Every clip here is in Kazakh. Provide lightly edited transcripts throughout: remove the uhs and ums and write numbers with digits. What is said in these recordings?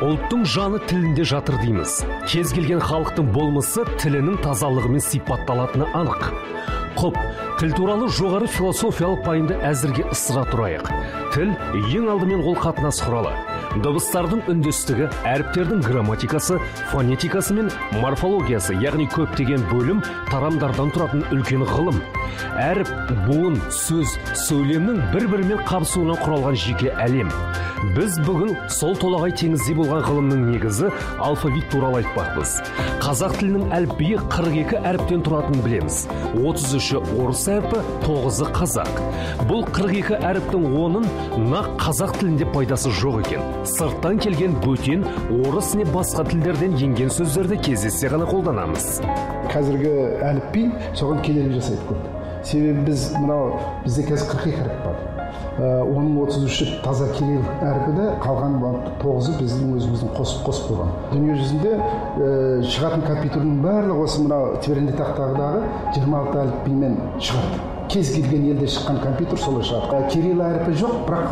Ұлттың жаны тілінде жатыр дейміз. Кез келген халықтың болмысы тілінің тазалығымен сипатталатыны анық. Құп, тіл туралы жоғары философиялық пайымды әзірге ысыра тұрайық. Тіл ең алдымен ол қатынас құралы. Дыбыстардың үндестігі, әріптердің грамматикасы, фонетикасы мен морфологиясы, яғни көптеген бөлім тарамдардан тұратын үлкен ғылым. Әріп, буын, сөз, сөйлемнің бір-бірімен қабысуынан құралған жеке әлем. Біз бүгін сол толағай теңізде болған ғылымның негізі алфавит туралы айтпақпыз. Қазақ тілінің әліпбиі 42 әріптен тұратынын білеміз. 33-і орыс әрпі, 9-ы қазақ. Бұл 42 әріптің 10-ын нақ қазақ тілінде пайдасы жоқ екен. Сырттан келген бөтен, орыс не басқа тілдерден енген сөздерді кездессе ғана қолданамыз. Қазіргі әліпби соған кедергі жасайды көп. Себебі бізде қазір 42 әріп бар. Оның 33-і таза кирилл әрпі, қалған 9-ы біздің өзіміздің қосып қойған. Дүние жүзінде шығатын компьютердің барлығы осы твердый тақтағыдағы 26 әліпбимен шығады. Кез келген елде шыққан компьютер солай шығады. Кирилл әрпі жоқ, бірақ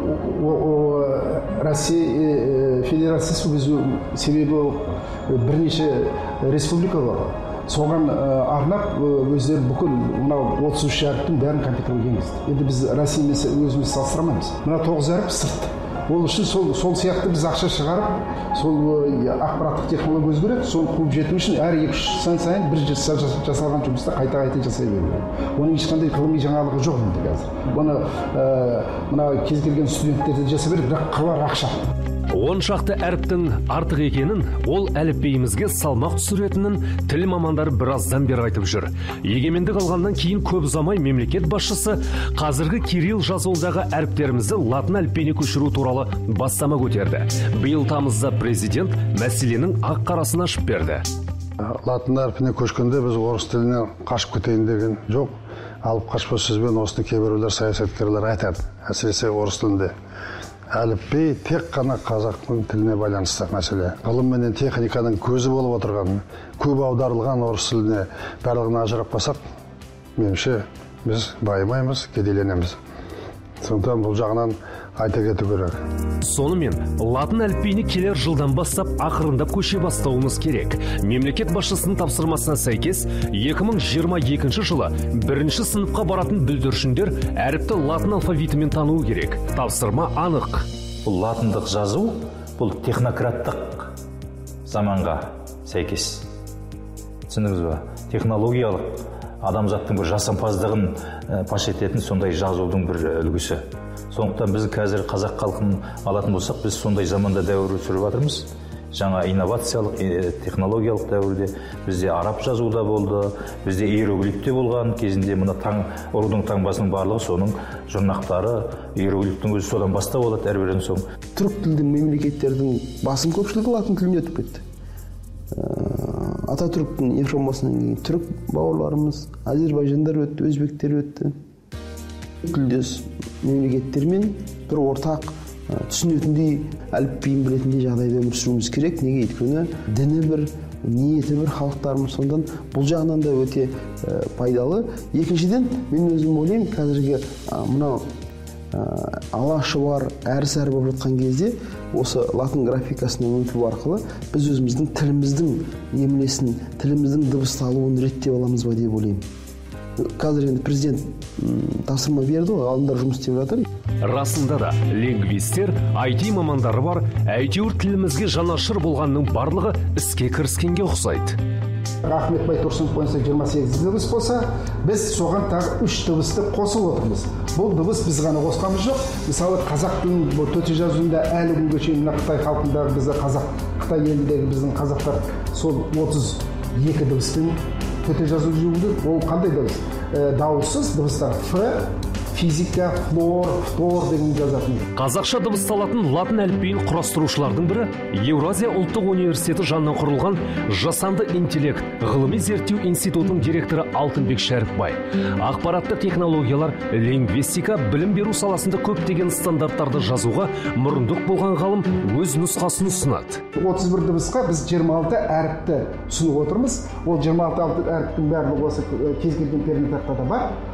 Россия Федерациясы себебі бірнеше республика бар. Соған арнап өздері бүкіл 33 әріптің бәрін компьютерге енгізді. Енді біз Россиямен өзіміз салыстырамаймыз. 9 әріп сырт. Ол үшін сол сияқты біз ақша шығарып, сол ақпараттық технология өзгереді, соны қуып жету үшін әр 2-3 сайын бір жасалған жұмысты қайта жасай беру. Оның ешқандай ғылыми жаңалығы жоқ енді қазір. Оны кез келген студенттерді жасай береді, бірақ қалар ақша. 10 шақты әріптің артық екенін, ол әліпбиімізге салмақ түсіретінін тіл мамандары біраздан бері айтып жүр. Егемендік алғаннан кейін көп ұзамай мемлекет басшысы қазіргі кирилл жазуындағы әріптерімізді латын әліпбиіне көшіру туралы бастама көтерді. Биыл тамызда президент мәселенің ақ-қарасын ашып берді. Латын әрпіне көшкенде біз орыс тіліне қашып кетейін деген жоқ. Алып қашпа сөзбен осыны кейбіреулер саясаткерлер айтады, әсіресе орыс тілінде. Әліпби тек қана қазақтың тіліне байланысты мәселе. Ғылым менен техниканың көзі болып отырған, көп аударылған орыс тіліне барлығын ажыратпасақ, меніңше біз байымаймыз, кедейленеміз. Сондықтан бұл жағынан айта кету керек. Сонымен, латын әліпбиіне келер жылдан бастап ақырындап көше бастауымыз керек. Мемлекет басшысының тапсырмасына сәйкес, 2022 жылы 1-ші сыныпқа баратын бүлдіршіндер әріпті латын алфавитімен тануы керек. Тапсырма анық. Бұл латындық жазу, бұл технократтық заманға сәйкес. Түсіндіңіз бе? Технологиялық адамзаттың бір жасампаздығын паш ететін сондай жазудың бір үлгісі. Сондықтан біз қазір қазақ халқын алатын болсақ, біз сондай заманда дәуір сүріп жатырмыз. Жаңа инновациялық, технологиялық дәуірде бізде араб жазуда болды, бізде иероглифте болған кезінде мына ұрудың таңбасының барлығы соның жұрнақтары, иероглифтің өзі содан бастап болады әрбірден соң. Түрік тілді мемлекеттердің басым көпшілігі латын тіліне өтіп кетті. Ататүріктің информасынан кейін түрік бауырларымыз, Азербайжандар өтті, өзбектер өтті. Тілдес мемлекеттермен бір ортақ түсінетіндей, әліпбиін білетіндей жағдайда өмір сүруіміз керек. Неге? Өйткені діні бір, ниеті бір халықтарымыз, сондан бұл жағынан да өте пайдалы. Екіншіден, мен өзім ойлаймын, қазіргі мынау алашыбар әрі-сәрі болып жатқан кезде осы латын графикасына өту арқылы біз өзіміздің тіліміздің емлесін, тіліміздің дыбысталуын реттеп аламыз ба деп ойлаймын. Қазір енді президент тапсырма берді, ғалымдар жұмыс істеп жатыр. Расында да лингвистер, IT мамандары бар, әйтеуір тілімізге жанашыр болғанның барлығы іске кіріскенге ұқсайды. Ахмет Байтұрсынов бойынша 28 дыбыс болса, біз соған тағы 3 дыбысты қосып отырмыз. Бұл дыбыс біз ғана қосқанымыз жоқ. Мысалы, қазақ тілінің төте жазуында әлі күнге шейін Қытай халқындағы бізді Қытай еліндегі біздің қазақтар сол 32 дыбыспен төте жазу жүруде. Ол қандай дыбыс? Дауыссыз дыбыстар Ф, физика, флор деген жазатын. Қазақша дыбысталатын латын әліпбиін құрастырушылардың бірі Еуразия ұлттық университеті жанынан құрылған жасанды интеллект ғылыми зерттеу институтының директоры Алтынбек Шәріпбай. Ақпараттық технологиялар, лингвистика, білім беру саласында көптеген стандарттарды жазуға мұрындық болған ғалым өз нұсқасын ұсынады. 31 дыбысқа біз 26 әріпті ұсынып отырмыз. Ол 26 әріптің бәрі осы кез келген пернетақтада бар.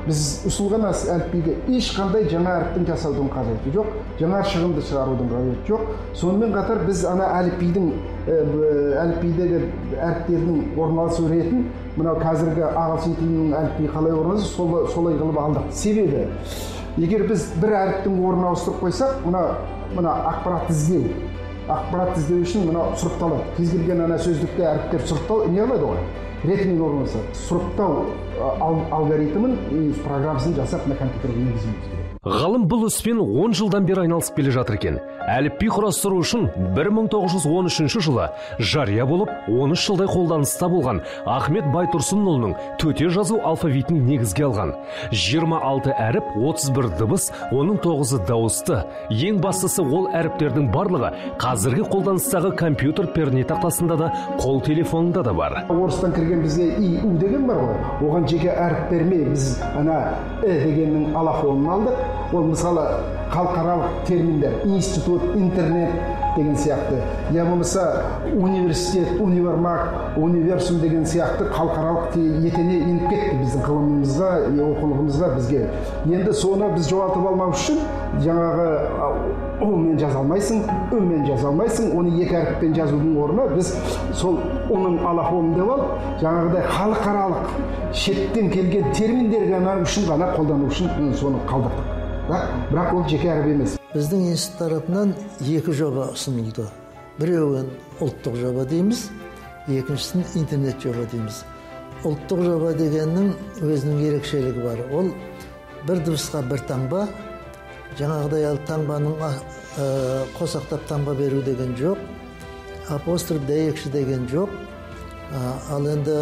біз ұсынған әліпбиге ешқандай жаңа әріптің жасаудың қажеті жоқ, жаңа шығынды шығарудың қажеті жоқ. Сонымен қатар біз ана әліпбидегі әріптердің орналасу ретін мынау қазіргі ағылшын тілінің әліпбиі қалай орналасты солай қылып алдық. Себебі егер біз бір әріптің орнына ауыстырып қойсақ, мына ақпарат іздеу үшін мына сұрыпталады. Кез келген ана сөздікте әріптер сұрыптау не алады ғой? Ретімен орналасады. Сұрыптау алгоритмін программасын жасап мына компьютерге енгізуіміз керек. Ғалым бұл іспен 10 жылдан бері айналысып келе жатыр екен. Әліпби құрастыру үшін 1913 жылы жария болып 13 жылдай қолданыста болған Ахмет Байтұрсынұлының төте жазу алфавитін негізге алған. 26 әріп, 31 дыбыс, оның 9-ы дауысты. Ең бастысы ол әріптердің барлығы қазіргі қолданыстағы компьютер перне тақтасында да, қол телефонында да бар. Орыстан кірген бізде ИУ деген бар ғой. Оған жеке әріп бермей біз ана дегеннің алафонын алдық. Ол мысалы халықаралық терминдер, институт, интернет деген сияқты, я болмаса университет, универмаг, универсум деген сияқты халықаралық етене еніп кетті біздің ғылымымызға, оқулығымызға бізге. Енді соны біз жоғалтып алмау үшін жаңағы ұмен жаза алмайсың, үмен жаза алмайсың, оны екі әріппен жазудың орнына біз сол оның алафонын деп алып, жаңағыдай халықаралық шеттен келген терминдерге үшін ғана қолдану үшін соны қалдырдық. Бірақ ол жеке әріп емес. Біздің институт тарапынан 2 жоба ұсынылды. Біреуін ұлттық жоба дейміз, екіншісін интернет жоба дейміз. Ұлттық жоба дегеннің өзінің ерекшелігі бар. Ол бір дыбысқа бір таңба, жаңағыдай таңбаның қосақтап таңба беру деген жоқ, апостроф дәйекші деген жоқ. Ал енді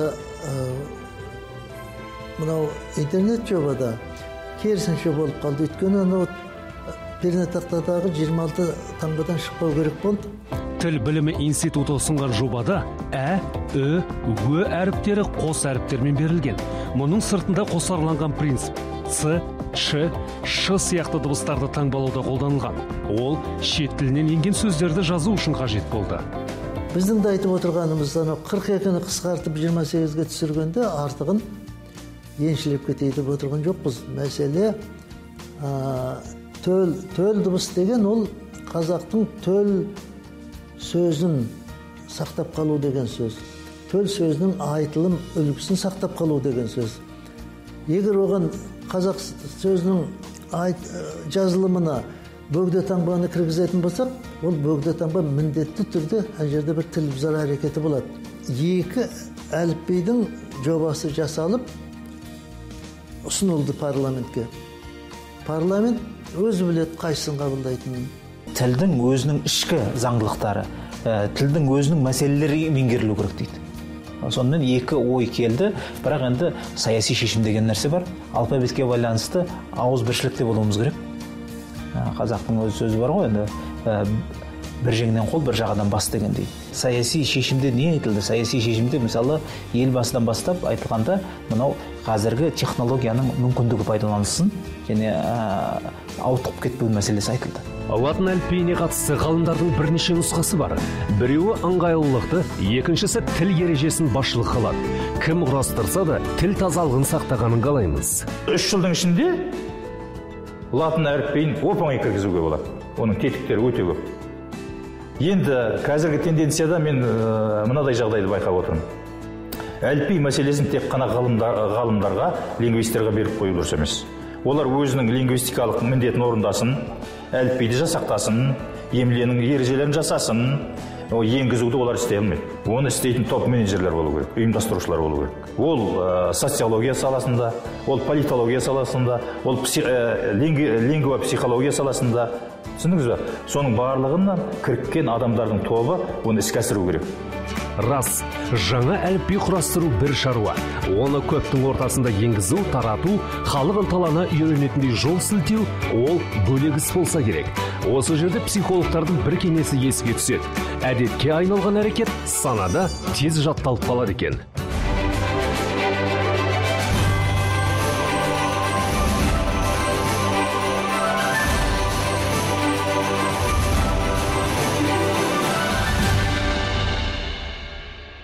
мынау интернет жобада керісінше болып қалды. Өйткені анау пернетақтадағы 26 таңбадан шықпау керек болды. Тіл білімі институты ұсынған жобада ә, ү, ө әріптері қос әріптермен берілген. Мұның сыртында қосарланған принцип ц, ш, ш сияқты дыбыстарды таңбалауда қолданылған. Ол шет тілінен енген сөздерді жазу үшін қажет болды. Біздің де айтып отырғанымыз 42-ні қысқартып 28-ге түсіргенде артығын еншілеп кетейді деп отырған жоқпыз. Мәселе төл дыбыс деген ол қазақтың төл сөзін сақтап қалу деген сөз. Төл сөзінің айтылым үлгісін сақтап қалу деген сөз. Егер оған қазақ сөзінің жазылымына бөгде таңбаны кіргізетін болсақ, ол бөгде таңба міндетті түрде әр жерде бір тіл бұзар әрекеті болады. 2 әліпбидің жобасы жасалып ұсынылды парламентке. Парламент өзі біледі қайсысын қабылдайтынын. Тілдің өзінің ішкі заңдылықтары, тілдің өзінің мәселелері меңгерілу керек дейді. Сонымен 2 ой келді, бірақ енді саяси шешім деген нәрсе бар. Алфавитке байланысты ауызбіршілікте болуымыз керек. Қазақтың өз сөзі бар ғой, енді бір жеңнен қол, бір жағадан бас дегендей. Саяси шешімде не айтылды? Саяси шешімде мысалы елбасыдан бастап айтылғанда мынау қазіргі технологияның мүмкіндігі пайдаланылсын және ауытқып кетпеу мәселесі айтылды. Латын әліпбиіне қатысты ғалымдардың бірнеше нұсқасы бар. Біреуі ыңғайлылықты, екіншісі тіл ережесін басшылық қылады. Кім құрастырса да тіл тазалығын сақтағанын қалаймыз. 3 жылдың ішінде латын әріпбиін оп-оңай кіргізуге болады. Оның тетіктері өте көп. Енді қазіргі тенденцияда мен мынадай жағдайды байқап отырмын. Әліпби мәселесін тек қана ғалымдарға, лингвистерға беріп қою дұрыс емес. Олар өзінің лингвистикалық міндетін орындасын, әліпбиді жасақтасын, емленің ережелерін жасасын, енгізуді олар істей алмайды. Оны істейтін топ менеджерлер болу керек, ұйымдастырушылар болу керек. Ол социология саласында, ол политология саласында, ол лингвопсихология саласында. Түсіндіңіз бе? Соның барлығынан кіріккен адамдардың тобы оны іске асыру керек. Рас, жаңа әліпби құрастыру бір шаруа. Оны көптің ортасында енгізу, тарату, халық ынталана үйренетіндей жол сілтеу, ол бөлек іс болса керек. Осы жерде психологтардың бір кеңесі еске түседі. Әдетке айналған әрекет санада тез жатталып қалады екен.